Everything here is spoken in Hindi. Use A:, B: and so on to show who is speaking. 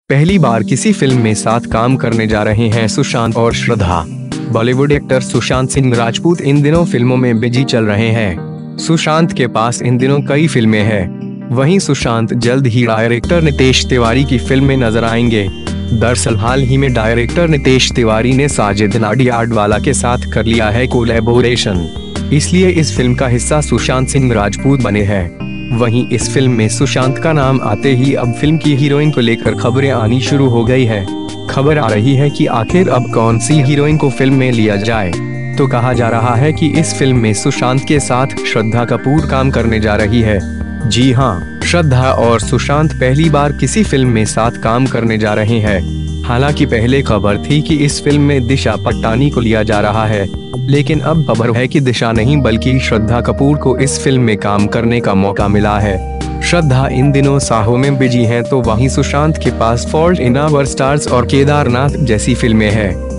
A: पहली बार किसी फिल्म में साथ काम करने जा रहे हैं सुशांत और श्रद्धा। बॉलीवुड एक्टर सुशांत सिंह राजपूत इन दिनों फिल्मों में बिजी चल रहे हैं। सुशांत के पास इन दिनों कई फिल्में हैं। वहीं सुशांत जल्द ही डायरेक्टर नितेश तिवारी की फिल्म में नजर आएंगे। दरअसल हाल ही में डायरेक्टर नितेश तिवारी ने साजिद नाडियाडवाला के साथ कर लिया है कोलैबोरेशन, इसलिए इस फिल्म का हिस्सा सुशांत सिंह राजपूत बने हैं। वहीं इस फिल्म में सुशांत का नाम आते ही अब फिल्म की हीरोइन को लेकर खबरें आनी शुरू हो गई है। खबर आ रही है कि आखिर अब कौन सी हीरोइन को फिल्म में लिया जाए। तो कहा जा रहा है कि इस फिल्म में सुशांत के साथ श्रद्धा कपूर काम करने जा रही है। जी हाँ, श्रद्धा और सुशांत पहली बार किसी फिल्म में साथ काम करने जा रहे हैं। हालांकि पहले खबर थी कि इस फिल्म में दिशा पटानी को लिया जा रहा है, लेकिन अब खबर है कि दिशा नहीं बल्कि श्रद्धा कपूर को इस फिल्म में काम करने का मौका मिला है। श्रद्धा इन दिनों साहो में बिजी हैं, तो वहीं सुशांत के पास फॉल्ट इन आवर स्टार्स और केदारनाथ जैसी फिल्में हैं।